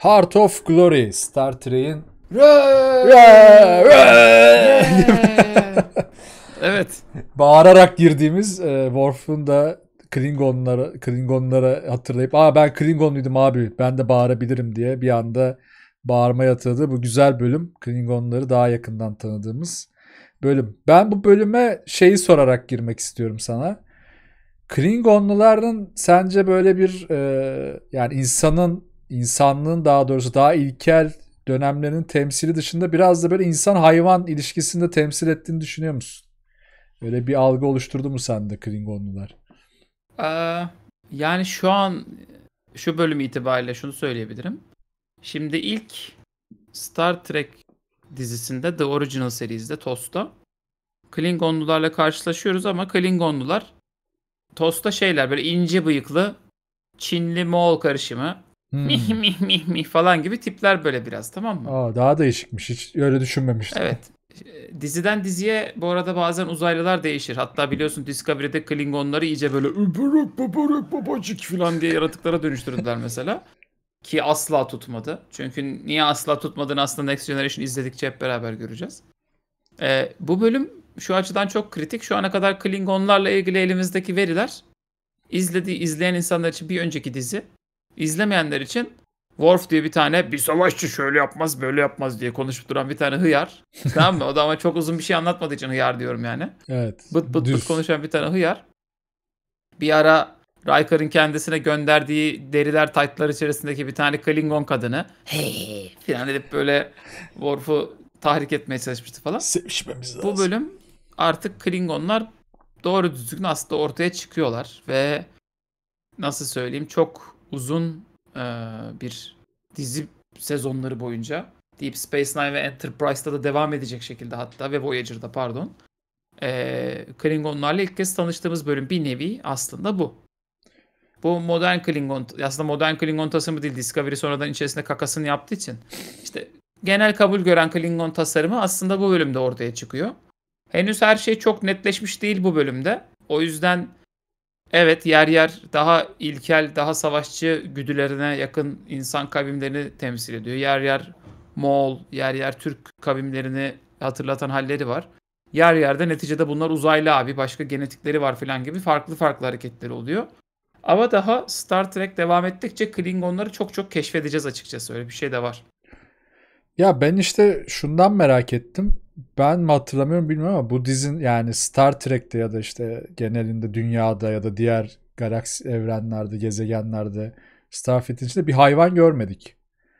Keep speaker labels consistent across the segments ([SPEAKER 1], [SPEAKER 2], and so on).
[SPEAKER 1] Heart of Glory, Star Trek'in
[SPEAKER 2] Evet.
[SPEAKER 1] bağırarak girdiğimiz Worf'un da Klingonlara hatırlayıp ben Klingonluydum abi ben de bağırabilirim diye bir anda bağırmaya atıldı. Bu güzel bölüm, Klingonları daha yakından tanıdığımız bölüm. Ben bu bölüme şeyi sorarak girmek istiyorum sana. Klingonluların sence böyle bir yani insanlığın daha doğrusu daha ilkel dönemlerinin temsili dışında biraz da böyle insan hayvan ilişkisinde temsil ettiğini düşünüyor musun? Öyle bir algı oluşturdu mu sende Klingonlular?
[SPEAKER 2] Aa, yani şu an şu bölüm itibariyle şunu söyleyebilirim. Şimdi ilk Star Trek dizisinde The Original Series'de TOS'ta Klingonlularla karşılaşıyoruz ama Klingonlular TOS'ta şeyler böyle ince bıyıklı Çinli Moğol karışımı mih
[SPEAKER 1] Hmm.
[SPEAKER 2] mih mih mih falan gibi tipler böyle biraz, tamam mı?
[SPEAKER 1] Daha değişikmiş. Hiç öyle düşünmemiştim.
[SPEAKER 2] Evet. Diziden diziye bu arada bazen uzaylılar değişir. Hatta biliyorsun Discovery'de Klingonları iyice böyle "Übürük böbürük babacık" falan diye yaratıklara dönüştürdüler mesela. Ki asla tutmadı. Çünkü niye asla tutmadığını aslında Next Generation izledikçe hep beraber göreceğiz. Bu bölüm şu açıdan çok kritik. Şu ana kadar Klingonlarla ilgili elimizdeki veriler izleyen insanlar için bir önceki dizi. İzlemeyenler için Worf diye bir tane bir savaşçı şöyle yapmaz böyle yapmaz diye konuşup duran bir tane hıyar. Tamam mı? O da ama çok uzun bir şey anlatmadığı için hıyar diyorum yani.
[SPEAKER 1] Evet.
[SPEAKER 2] Bıt bıt bıt
[SPEAKER 1] Düz.
[SPEAKER 2] konuşan bir tane hıyar. Bir ara Riker'ın kendisine gönderdiği deriler taytlar içerisindeki bir tane Klingon kadını hey falan edip böyle Worf'u tahrik etmeye çalışmıştı falan.
[SPEAKER 1] Sevişmemiz
[SPEAKER 2] Bu
[SPEAKER 1] lazım.
[SPEAKER 2] bölüm artık Klingonlar doğru düzgün aslında ortaya çıkıyorlar ve nasıl söyleyeyim çok uzun bir dizi sezonları boyunca Deep Space Nine ve Enterprise'da da devam edecek şekilde hatta ve Voyager'da pardon. Klingonlarla ilk kez tanıştığımız bölüm bir nevi aslında bu. Bu modern Klingon, aslında modern Klingon tasarımı değil. Discovery sonradan içerisinde kakasını yaptığı için. İşte genel kabul gören Klingon tasarımı aslında bu bölümde ortaya çıkıyor. Henüz her şey çok netleşmiş değil bu bölümde. O yüzden evet yer yer daha ilkel, daha savaşçı güdülerine yakın insan kavimlerini temsil ediyor. Yer yer Moğol, yer yer Türk kavimlerini hatırlatan halleri var. Yer yerde neticede bunlar uzaylı abi, başka genetikleri var falan gibi farklı farklı hareketleri oluyor. Ama daha Star Trek devam ettikçe Klingonları çok çok keşfedeceğiz açıkçası. Öyle bir şey de var.
[SPEAKER 1] Ya ben işte şundan merak ettim. Ben mi hatırlamıyorum bilmiyorum ama bu dizin yani Star Trek'te ya da işte genelinde dünyada ya da diğer galaksi evrenlerde, gezegenlerde Starfleet'in içinde bir hayvan görmedik.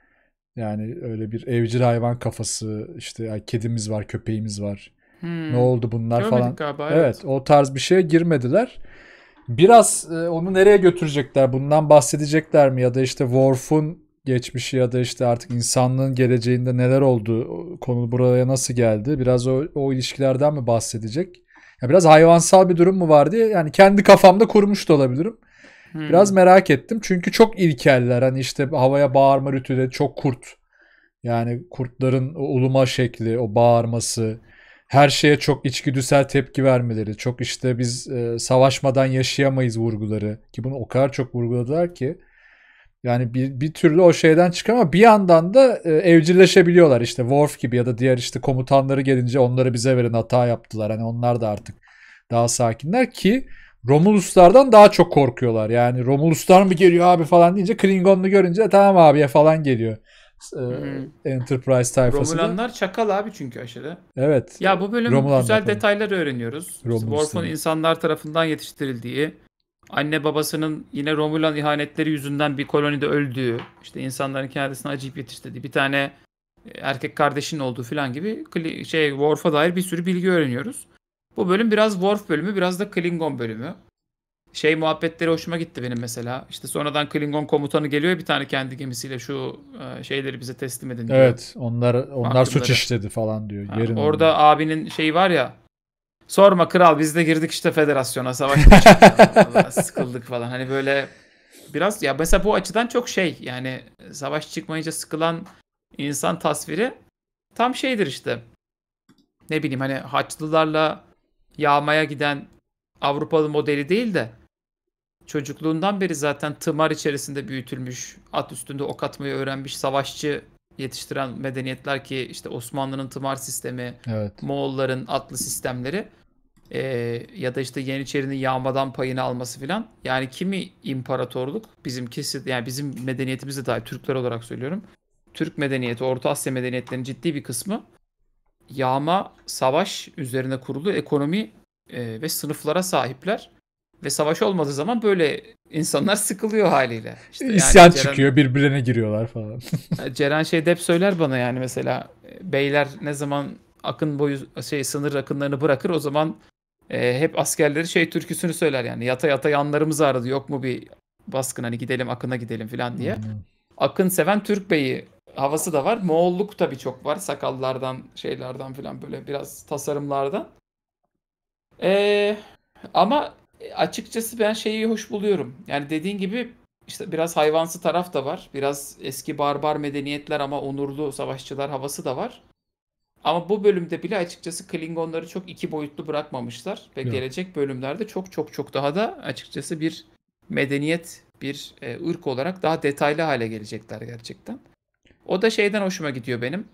[SPEAKER 1] Yani öyle bir evcil hayvan kafası işte ya kedimiz var, köpeğimiz var. Ne
[SPEAKER 2] Hmm.
[SPEAKER 1] oldu bunlar
[SPEAKER 2] Görmedik
[SPEAKER 1] falan.
[SPEAKER 2] galiba,
[SPEAKER 1] Evet,
[SPEAKER 2] evet.
[SPEAKER 1] o tarz bir şeye girmediler. Biraz onu nereye götürecekler? Bundan bahsedecekler mi? Ya da işte Worf'un geçmişi ya da işte artık insanlığın geleceğinde neler oldu? Konu buraya nasıl geldi? Biraz o ilişkilerden mi bahsedecek? Ya biraz hayvansal bir durum mu var diye yani kendi kafamda kurmuş da olabilirim. Biraz
[SPEAKER 2] Hmm.
[SPEAKER 1] merak ettim. Çünkü çok ilkeller. Hani işte havaya bağırma ritüeli çok kurt. Yani kurtların o uluma şekli, o bağırması, her şeye çok içgüdüsel tepki vermeleri, çok işte biz savaşmadan yaşayamayız vurguları ki bunu o kadar çok vurguladılar ki yani bir türlü o şeyden çıkıyor ama bir yandan da evcilleşebiliyorlar işte Worf gibi ya da diğer işte komutanları gelince onları bize verin hata yaptılar. Hani onlar da artık daha sakinler ki Romuluslardan daha çok korkuyorlar. Yani Romuluslar mı geliyor abi falan deyince Klingonlu görünce tamam abiye falan geliyor.
[SPEAKER 2] Hmm.
[SPEAKER 1] Enterprise tayfası da.
[SPEAKER 2] Romulanlar çakal abi çünkü aşırı.
[SPEAKER 1] Evet.
[SPEAKER 2] Ya bu bölüm
[SPEAKER 1] Romulanlar
[SPEAKER 2] güzel
[SPEAKER 1] pardon.
[SPEAKER 2] detaylar öğreniyoruz. İşte Worf'un
[SPEAKER 1] Romulusların.
[SPEAKER 2] insanlar tarafından yetiştirildiği, anne babasının yine Romulan ihanetleri yüzünden bir kolonide öldüğü, işte insanların kendisine acıyıp yetiştirdiği, bir tane erkek kardeşinin olduğu falan gibi Worf'a dair bir sürü bilgi öğreniyoruz. Bu bölüm biraz Worf bölümü, biraz da Klingon bölümü. Şey muhabbetleri hoşuma gitti benim mesela. İşte sonradan Klingon komutanı geliyor bir tane kendi gemisiyle şu şeyleri bize teslim edin diyor.
[SPEAKER 1] Evet. Onlar suç
[SPEAKER 2] Mahkumları.
[SPEAKER 1] işledi falan diyor.
[SPEAKER 2] Ha,
[SPEAKER 1] Yerin onları.
[SPEAKER 2] orada abinin şeyi var ya. Sorma kral, biz de girdik işte federasyona, savaştık çıktık falan. Allah, sıkıldık falan. Hani böyle biraz ya mesela bu açıdan çok şey yani savaş çıkmayınca sıkılan insan tasviri tam şeydir işte. Ne bileyim hani Haçlılarla yağmaya giden Avrupalı modeli değil de çocukluğundan beri zaten tımar içerisinde büyütülmüş, at üstünde ok atmayı öğrenmiş savaşçı yetiştiren medeniyetler ki işte Osmanlı'nın tımar sistemi,
[SPEAKER 1] Evet.
[SPEAKER 2] Moğolların atlı sistemleri ya da işte Yeniçerinin yağmadan payını alması filan. Yani kimi imparatorluk bizimkisi yani bizim medeniyetimizde dahi Türkler olarak söylüyorum. Türk medeniyeti, Orta Asya medeniyetlerinin ciddi bir kısmı yağma, savaş üzerine kurulu ekonomi ve sınıflara sahipler. Ve savaş olmadığı zaman böyle insanlar sıkılıyor haliyle. İşte yani
[SPEAKER 1] İsyan çıkıyor, birbirlerine giriyorlar falan.
[SPEAKER 2] Ceren şey de hep söyler bana yani mesela beyler ne zaman akın boyu şey sınır akınlarını bırakır o zaman hep askerleri şey türküsünü söyler yani yata yata yanlarımız ağrıdı yok mu bir baskın hani gidelim akına gidelim falan diye.
[SPEAKER 1] Anladım.
[SPEAKER 2] Akın seven Türk beyi havası da var. Moğolluk tabii çok var. Sakallardan şeylerden falan böyle biraz tasarımlardan. E, ama açıkçası ben şeyi hoş buluyorum. Yani dediğin gibi işte biraz hayvansı taraf da var. Biraz eski barbar medeniyetler ama onurlu savaşçılar havası da var. Ama bu bölümde bile açıkçası Klingonları çok iki boyutlu bırakmamışlar. Ve
[SPEAKER 1] Yok.
[SPEAKER 2] gelecek bölümlerde çok çok çok daha da açıkçası bir medeniyet, bir ırk olarak daha detaylı hale gelecekler gerçekten. O da şeyden hoşuma gidiyor benim.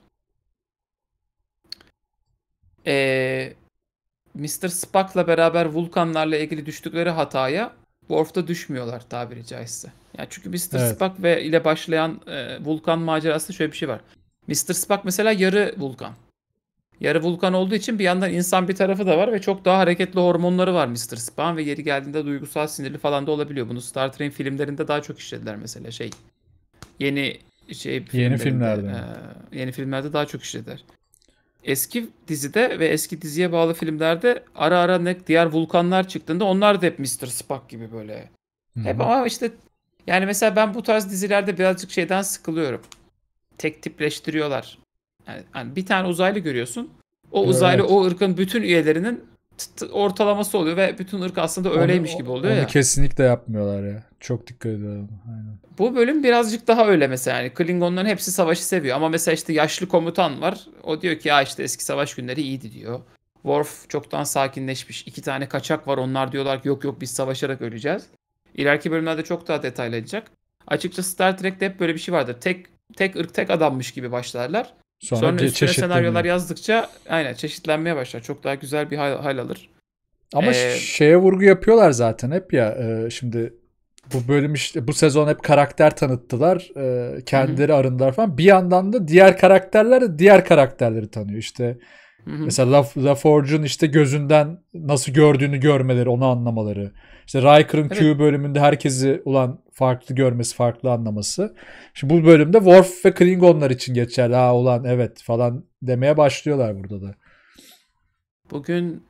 [SPEAKER 2] E, Mr. Spock'la beraber Vulkanlarla ilgili düştükleri hataya Worf'ta düşmüyorlar tabiri caizse. Yani çünkü Mr.
[SPEAKER 1] Evet.
[SPEAKER 2] Spock ve ile başlayan Vulkan macerasında şöyle bir şey var. Mr. Spock mesela yarı Vulkan. Yarı Vulkan olduğu için bir yandan insan bir tarafı da var ve çok daha hareketli hormonları var Mr. Spock'ın ve yeri geldiğinde duygusal sinirli falan da olabiliyor. Bunu Star Trek filmlerinde daha çok işlediler mesela şey. Yeni şey
[SPEAKER 1] Yeni
[SPEAKER 2] filmlerinde,
[SPEAKER 1] filmlerde mi?
[SPEAKER 2] yeni filmlerde daha çok işlediler. Eski dizide ve eski diziye bağlı filmlerde ara ara ne diğer vulkanlar çıktığında onlar da hep Mr. Spock gibi böyle.
[SPEAKER 1] Hı
[SPEAKER 2] Hep
[SPEAKER 1] hı.
[SPEAKER 2] ama işte yani mesela ben bu tarz dizilerde birazcık şeyden sıkılıyorum. Tek tipleştiriyorlar. Yani, hani bir tane uzaylı görüyorsun. O uzaylı
[SPEAKER 1] Evet.
[SPEAKER 2] o ırkın bütün üyelerinin ortalaması oluyor ve bütün ırk aslında
[SPEAKER 1] Onu
[SPEAKER 2] öyleymiş gibi oluyor
[SPEAKER 1] onu
[SPEAKER 2] ya.
[SPEAKER 1] kesinlikle yapmıyorlar ya. Çok dikkat ediyorum. Aynen.
[SPEAKER 2] Bu bölüm birazcık daha öyle mesela. Yani Klingonların hepsi savaşı seviyor. Ama mesela işte yaşlı komutan var. O diyor ki ya işte eski savaş günleri iyiydi diyor. Worf çoktan sakinleşmiş. İki tane kaçak var. Onlar diyorlar ki yok yok biz savaşarak öleceğiz. İleriki bölümlerde çok daha detaylı olacak. Açıkçası Star Trek'te hep böyle bir şey vardır. Tek ırk tek adammış gibi başlarlar.
[SPEAKER 1] Sonra
[SPEAKER 2] Sonra üstüne senaryolar
[SPEAKER 1] çeşitleniyor.
[SPEAKER 2] yazdıkça aynen çeşitlenmeye başlar. Çok daha güzel bir hal alır.
[SPEAKER 1] Ama
[SPEAKER 2] Ee,
[SPEAKER 1] şeye vurgu yapıyorlar zaten hep ya. Şimdi bu bölüm işte bu sezon hep karakter tanıttılar.
[SPEAKER 2] hı hı,
[SPEAKER 1] Kendileri arındılar falan. Bir yandan da diğer karakterler de diğer karakterleri tanıyor. İşte
[SPEAKER 2] hı hı.
[SPEAKER 1] mesela LaForge'un işte gözünden nasıl gördüğünü görmeleri, onu anlamaları. İşte Riker'ın
[SPEAKER 2] Evet.
[SPEAKER 1] Q bölümünde herkesi ulan farklı görmesi, farklı anlaması. Şimdi bu bölümde Worf ve Klingonlar için geçerli. Ha ulan evet falan demeye başlıyorlar burada da.
[SPEAKER 2] Bugün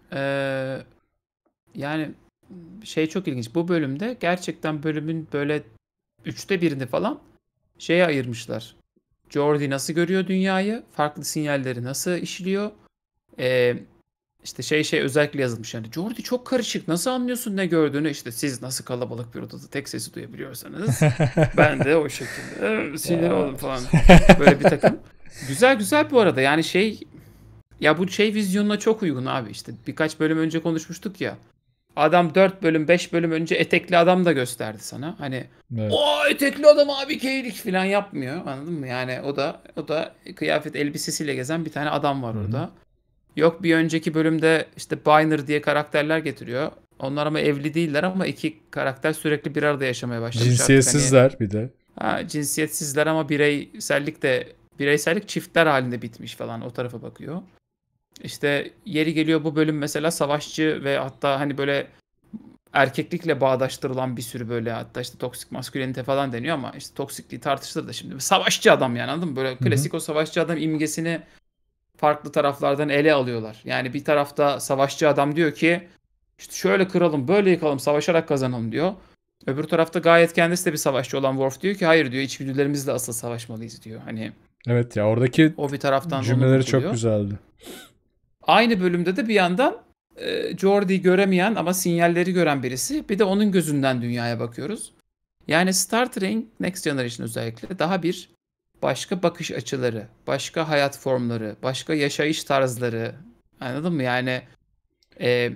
[SPEAKER 2] yani şey çok ilginç. Bu bölümde gerçekten bölümün böyle üçte birini falan şeye ayırmışlar. Geordi nasıl görüyor dünyayı? Farklı sinyalleri nasıl işliyor? Ee, işte şey özellikle yazılmış yani. Geordi çok karışık. Nasıl anlıyorsun ne gördüğünü? İşte siz nasıl kalabalık bir odada tek sesi duyabiliyorsanız ben de o şekilde sinir oldum falan. Böyle bir takım. Güzel güzel bu arada. Yani şey ya bu şey vizyonuna çok uygun abi. İşte birkaç bölüm önce konuşmuştuk ya. Adam 4 bölüm 5 bölüm önce etekli adam da gösterdi sana. Hani
[SPEAKER 1] Evet.
[SPEAKER 2] o etekli adam abi keylik falan yapmıyor. Anladın mı? Yani o da kıyafet elbisesiyle gezen bir tane adam var
[SPEAKER 1] Hı hı.
[SPEAKER 2] orada. Yok bir önceki bölümde işte Byner diye karakterler getiriyor. Onlar ama evli değiller ama iki karakter sürekli bir arada yaşamaya başlamış artık hani
[SPEAKER 1] Cinsiyetsizler bir de.
[SPEAKER 2] cinsiyetsizler ama bireysellik çiftler halinde bitmiş falan o tarafa bakıyor. İşte yeri geliyor bu bölüm mesela savaşçı ve hatta hani böyle erkeklikle bağdaştırılan bir sürü böyle hatta işte toksik maskülenite falan deniyor ama işte toksikliği tartışılır da şimdi savaşçı adam yani anladın mı? Böyle
[SPEAKER 1] Hı hı.
[SPEAKER 2] klasik o savaşçı adam imgesini farklı taraflardan ele alıyorlar. Yani bir tarafta savaşçı adam diyor ki işte şöyle kıralım, böyle yıkalım, savaşarak kazanalım diyor. Öbür tarafta gayet kendisi de bir savaşçı olan Worf diyor ki hayır diyor içgüdülerimizle asıl savaşmalıyız diyor. Hani
[SPEAKER 1] Evet ya oradaki
[SPEAKER 2] o bir taraftan onu
[SPEAKER 1] cümleleri çok
[SPEAKER 2] vurguluyor.
[SPEAKER 1] güzeldi.
[SPEAKER 2] Aynı bölümde de bir yandan Geordi'yi göremeyen ama sinyalleri gören birisi. Bir de onun gözünden dünyaya bakıyoruz. Yani Star Trek Next Generation özellikle daha bir başka bakış açıları, başka hayat formları, başka yaşayış tarzları. Anladın mı? Yani e,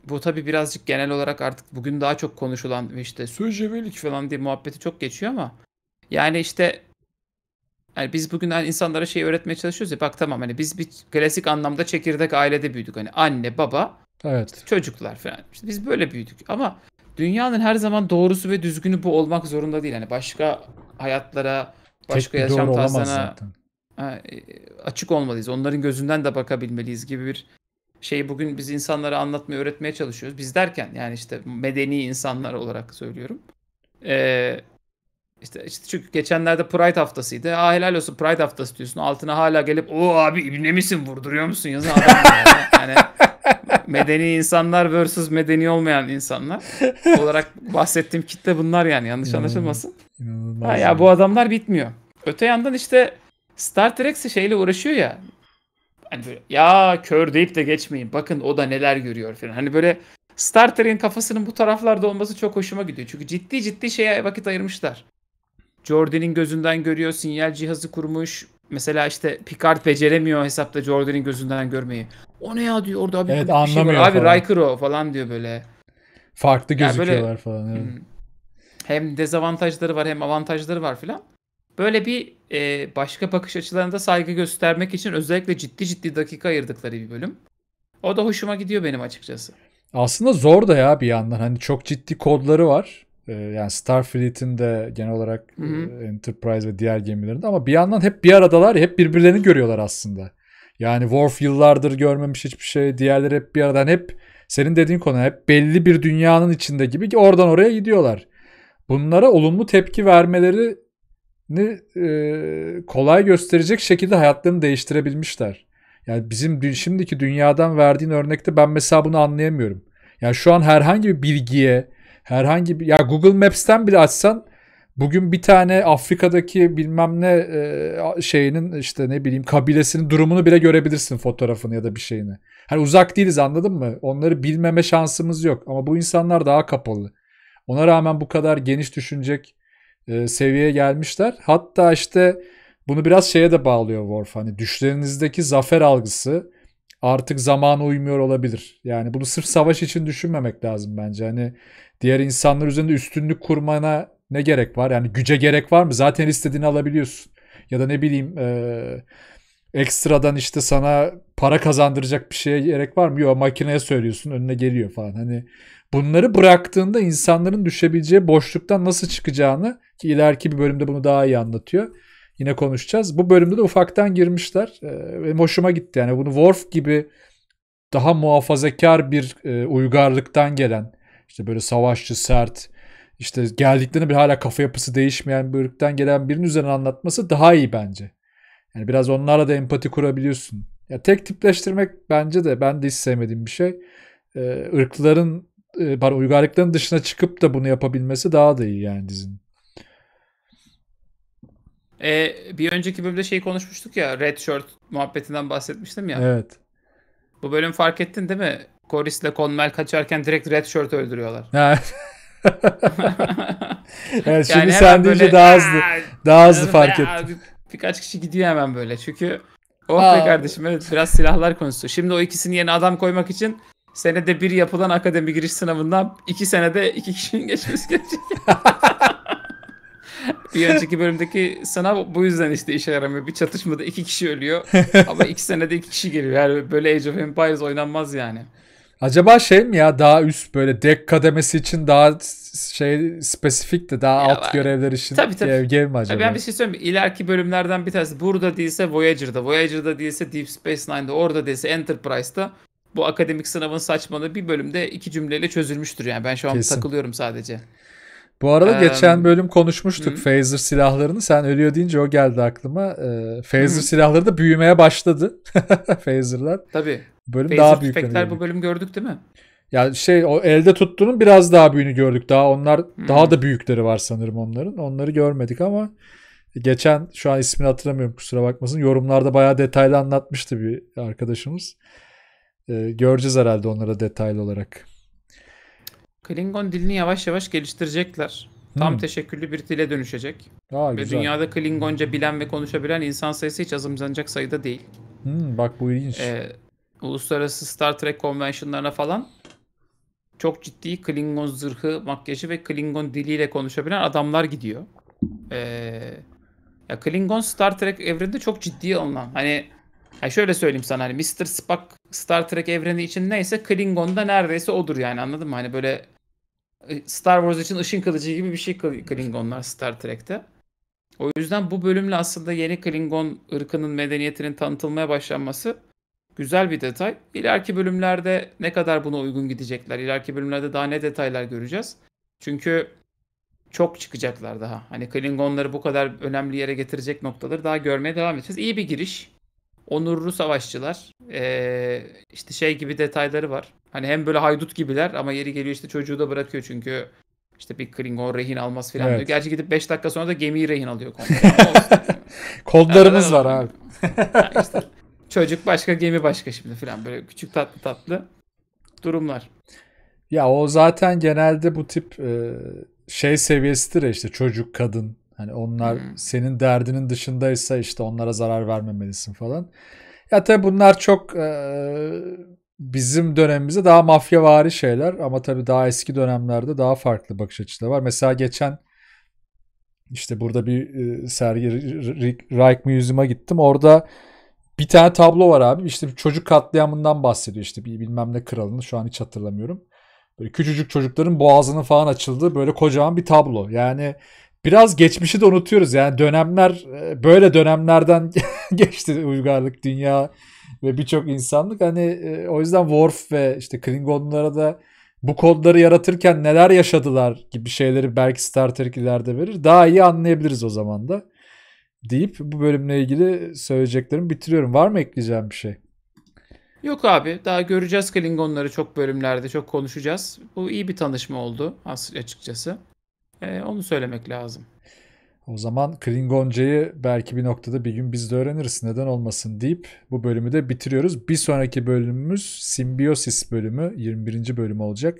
[SPEAKER 2] Bu tabii birazcık genel olarak artık bugün daha çok konuşulan ve işte sözcüvelik falan diye muhabbeti çok geçiyor ama yani işte yani biz bugün hani insanlara şey öğretmeye çalışıyoruz ya, bak tamam, hani biz bir klasik anlamda çekirdek ailede büyüdük. Hani anne, baba, işte
[SPEAKER 1] Evet.
[SPEAKER 2] çocuklar falan. İşte biz böyle büyüdük ama dünyanın her zaman doğrusu ve düzgünü bu olmak zorunda değil. Hani başka hayatlara,
[SPEAKER 1] Tek
[SPEAKER 2] başka
[SPEAKER 1] bir doğru
[SPEAKER 2] yaşam
[SPEAKER 1] olamaz
[SPEAKER 2] tarzlarına
[SPEAKER 1] zaten.
[SPEAKER 2] açık olmalıyız. Onların gözünden de bakabilmeliyiz gibi bir şeyi bugün biz insanlara anlatmaya, öğretmeye çalışıyoruz. Biz derken yani işte medeni insanlar olarak söylüyorum. Ee, işte çünkü geçenlerde Pride haftasıydı. Aa, helal olsun Pride haftası diyorsun. Altına hala gelip o abi ibne misin, vurduruyor musun yazan adam var ya. Yani medeni insanlar versus medeni olmayan insanlar olarak bahsettiğim kitle bunlar, yani yanlış
[SPEAKER 1] İnanılmaz.
[SPEAKER 2] anlaşılmasın. Ha
[SPEAKER 1] İnanılmaz
[SPEAKER 2] ya,
[SPEAKER 1] yani.
[SPEAKER 2] bu adamlar bitmiyor. Öte yandan işte Star Trek şeyle uğraşıyor ya. Hani böyle ya kör deyip de geçmeyin. Bakın o da neler görüyor falan. Hani böyle Star Trek'in kafasının bu taraflarda olması çok hoşuma gidiyor. Çünkü ciddi ciddi şeye vakit ayırmışlar. Jordan'in gözünden görüyor, sinyal cihazı kurmuş. Mesela işte Picard beceremiyor hesapta Jordan'in gözünden görmeyi. O ne ya diyor, orada abi
[SPEAKER 1] Evet,
[SPEAKER 2] bir şey var.
[SPEAKER 1] anlamıyor
[SPEAKER 2] Abi
[SPEAKER 1] falan.
[SPEAKER 2] Riker o falan diyor böyle.
[SPEAKER 1] Farklı
[SPEAKER 2] Yani böyle
[SPEAKER 1] gözüküyorlar falan. Evet.
[SPEAKER 2] hmm, hem dezavantajları var hem avantajları var filan. Böyle bir başka bakış açılarına da saygı göstermek için özellikle ciddi ciddi dakika ayırdıkları bir bölüm. O da hoşuma gidiyor benim açıkçası.
[SPEAKER 1] Aslında zor da ya bir yandan. Hani çok ciddi kodları var. Yani Starfleet'in de genel olarak
[SPEAKER 2] Hı hı.
[SPEAKER 1] Enterprise ve diğer gemilerinde, ama bir yandan hep bir aradalar ya, hep birbirlerini görüyorlar aslında. Yani Worf yıllardır görmemiş hiçbir şey. Diğerleri hep bir arada. Hani hep senin dediğin konu, hep belli bir dünyanın içinde gibi ki oradan oraya gidiyorlar. Bunlara olumlu tepki vermelerini kolay gösterecek şekilde hayatlarını değiştirebilmişler. Yani bizim şimdiki dünyadan verdiğin örnekte ben mesela bunu anlayamıyorum. Yani şu an herhangi bir bilgiye, herhangi bir, ya Google Maps'ten bile açsan bugün bir tane Afrika'daki bilmem ne şeyinin, işte ne bileyim, kabilesinin durumunu bile görebilirsin, fotoğrafını ya da bir şeyini. Hani uzak değiliz, anladın mı? Onları bilmeme şansımız yok ama bu insanlar daha kapalı. Ona rağmen bu kadar geniş düşünecek seviyeye gelmişler. Hatta işte bunu biraz şeye de bağlıyor Worf. Hani düşlerinizdeki zafer algısı artık zamana uymuyor olabilir. Yani bunu sırf savaş için düşünmemek lazım bence. Hani diğer insanlar üzerinde üstünlük kurmana ne gerek var? Yani güce gerek var mı? Zaten istediğini alabiliyorsun. Ya da ne bileyim, ekstradan işte sana para kazandıracak bir şeye gerek var mı? Yok, makineye söylüyorsun, önüne geliyor falan. Hani bunları bıraktığında insanların düşebileceği boşluktan nasıl çıkacağını, ki ileriki bir bölümde bunu daha iyi anlatıyor. Yine konuşacağız. Bu bölümde de ufaktan girmişler. Benim hoşuma gitti. Yani bunu Worf gibi daha muhafazakar bir uygarlıktan gelen, işte böyle savaşçı, sert, işte geldiklerinde bir hala kafa yapısı değişmeyen bir ırktan gelen birinin üzerine anlatması daha iyi bence. Yani biraz onlarla da empati kurabiliyorsun. Ya tek tipleştirmek bence de, ben de hiç sevmediğim bir şey. Irkların, uygarlıkların dışına çıkıp da bunu yapabilmesi daha da iyi yani dizinin.
[SPEAKER 2] Bir önceki bölümde şey konuşmuştuk ya, Red Shirt muhabbetinden bahsetmiştim ya.
[SPEAKER 1] Evet.
[SPEAKER 2] Bu bölüm fark ettin değil mi? Corliss'le Conmel kaçarken direkt Red Shirt öldürüyorlar.
[SPEAKER 1] Ha. Evet, şimdi
[SPEAKER 2] Yani
[SPEAKER 1] sen
[SPEAKER 2] hemen
[SPEAKER 1] deyince
[SPEAKER 2] böyle
[SPEAKER 1] daha hızlı fark ettim.
[SPEAKER 2] birkaç kişi gidiyor hemen böyle. Çünkü oh be
[SPEAKER 1] Aa,
[SPEAKER 2] kardeşim, evet, biraz silahlar konusu. Şimdi o ikisinin yerine adam koymak için senede bir yapılan akademi giriş sınavından 2 senede 2 kişinin geçmesi gerekecek. Bir önceki bölümdeki sınav bu yüzden işte işe yaramıyor. Bir çatışmada 2 kişi ölüyor. Ama 2 senede 2 kişi geliyor. Yani böyle Age of Empires oynanmaz yani.
[SPEAKER 1] acaba şey mi ya, daha üst böyle deck kademesi için daha şey spesifik de daha
[SPEAKER 2] Ya
[SPEAKER 1] alt görevler için
[SPEAKER 2] tabii tabii.
[SPEAKER 1] gev mi
[SPEAKER 2] Ben
[SPEAKER 1] acaba?
[SPEAKER 2] bir şey söyleyeyim mi? İleriki bölümlerden bir tanesi burada değilse Voyager'da, Voyager'da değilse Deep Space Nine'da, orada değilse Enterprise'da bu akademik sınavın saçmalığı bir bölümde 2 cümleyle çözülmüştür. Yani ben şu an
[SPEAKER 1] Kesin.
[SPEAKER 2] takılıyorum sadece.
[SPEAKER 1] Bu arada
[SPEAKER 2] Eee,
[SPEAKER 1] geçen bölüm konuşmuştuk
[SPEAKER 2] hı,
[SPEAKER 1] phaser silahlarını. Sen ölüyor deyince o geldi aklıma.
[SPEAKER 2] hı,
[SPEAKER 1] Phaser
[SPEAKER 2] hı.
[SPEAKER 1] silahları da büyümeye başladı. Phaser'lar.
[SPEAKER 2] Tabii.
[SPEAKER 1] Bu bölüm
[SPEAKER 2] Phaser
[SPEAKER 1] daha büyüklerini
[SPEAKER 2] tüfekler bu
[SPEAKER 1] gördük.
[SPEAKER 2] bölüm gördük değil mi?
[SPEAKER 1] Ya şey, o elde tuttuğunun biraz daha büyüğünü gördük. Daha onlar, daha
[SPEAKER 2] Hı.
[SPEAKER 1] da büyükleri var sanırım onların. Onları görmedik ama geçen, şu an ismini hatırlamıyorum, kusura bakmasın, yorumlarda bayağı detaylı anlatmıştı bir arkadaşımız. Göreceğiz herhalde onlara detaylı olarak.
[SPEAKER 2] Klingon dilini yavaş yavaş geliştirecekler. Tam
[SPEAKER 1] Hmm.
[SPEAKER 2] teşekküllü bir dile dönüşecek.
[SPEAKER 1] Aa,
[SPEAKER 2] Ve
[SPEAKER 1] güzel.
[SPEAKER 2] dünyada Klingonca bilen ve konuşabilen insan sayısı hiç azımsanacak sayıda değil.
[SPEAKER 1] Bak bu ilginç.
[SPEAKER 2] Uluslararası Star Trek konvensiyonlarına falan çok ciddi Klingon zırhı, makyajı ve Klingon diliyle konuşabilen adamlar gidiyor. Ee, Ya Klingon Star Trek evreninde çok ciddiye alınan. Hani ya şöyle söyleyeyim sana, hani Mr. Spock Star Trek evreni için neyse Klingon'da neredeyse odur yani, anladın mı? Hani böyle Star Wars için ışın kılıcı gibi bir şey Klingonlar Star Trek'te. O yüzden bu bölümle aslında yeni Klingon ırkının medeniyetinin tanıtılmaya başlanması güzel bir detay. İleriki bölümlerde ne kadar buna uygun gidecekler? İleriki bölümlerde daha ne detaylar göreceğiz? Çünkü çok çıkacaklar daha. Hani Klingonları bu kadar önemli yere getirecek noktaları daha görmeye devam edeceğiz. İyi bir giriş. Onurlu savaşçılar. İşte şey gibi detayları var. Hani hem böyle haydut gibiler ama yeri geliyor işte çocuğu da bırakıyor çünkü işte bir Klingon rehin almaz falan diyor.
[SPEAKER 1] Evet.
[SPEAKER 2] Gerçi gidip 5 dakika sonra da gemiyi rehin alıyor komple. Ama olsun.
[SPEAKER 1] Kodlarımız var abi.
[SPEAKER 2] Ha işte çocuk başka, gemi başka şimdi falan, böyle küçük tatlı tatlı durumlar.
[SPEAKER 1] Ya o zaten genelde bu tip şey seviyesidir ya, işte çocuk, kadın. Hani onlar
[SPEAKER 2] Hmm.
[SPEAKER 1] senin derdinin dışındaysa işte onlara zarar vermemelisin falan. Ya tabii bunlar çok bizim dönemimizde daha mafyavari şeyler ama tabii daha eski dönemlerde daha farklı bakış açıları var. Mesela geçen işte burada bir sergi Reich Museum'a gittim. Orada bir tane tablo var abi. İşte bir çocuk katliamından bahsediyor. İşte bir bilmem ne kralını, şu an hiç hatırlamıyorum. Böyle küçücük çocukların boğazının falan açıldığı böyle kocaman bir tablo. Yani biraz geçmişi de unutuyoruz. Yani dönemler böyle dönemlerden geçti uygarlık, dünya ve birçok insanlık. Hani o yüzden Worf ve işte Klingonlara da bu kodları yaratırken neler yaşadılar gibi şeyleri belki Star Trek ileride verir. Daha iyi anlayabiliriz o zaman da deyip bu bölümle ilgili söyleyeceklerimi bitiriyorum. Var mı ekleyeceğim bir şey?
[SPEAKER 2] Yok abi, daha göreceğiz Klingonları, çok bölümlerde çok konuşacağız. Bu iyi bir tanışma oldu açıkçası. Onu söylemek lazım.
[SPEAKER 1] O zaman Klingoncayı belki bir noktada bir gün biz de öğreniriz. Neden olmasın deyip bu bölümü de bitiriyoruz. Bir sonraki bölümümüz Symbiosis bölümü. 21. bölüm olacak.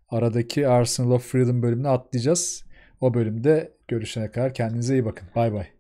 [SPEAKER 1] Aradaki Arsenal of Freedom bölümünü atlayacağız. O bölümde görüşene kadar kendinize iyi bakın. Bay bay.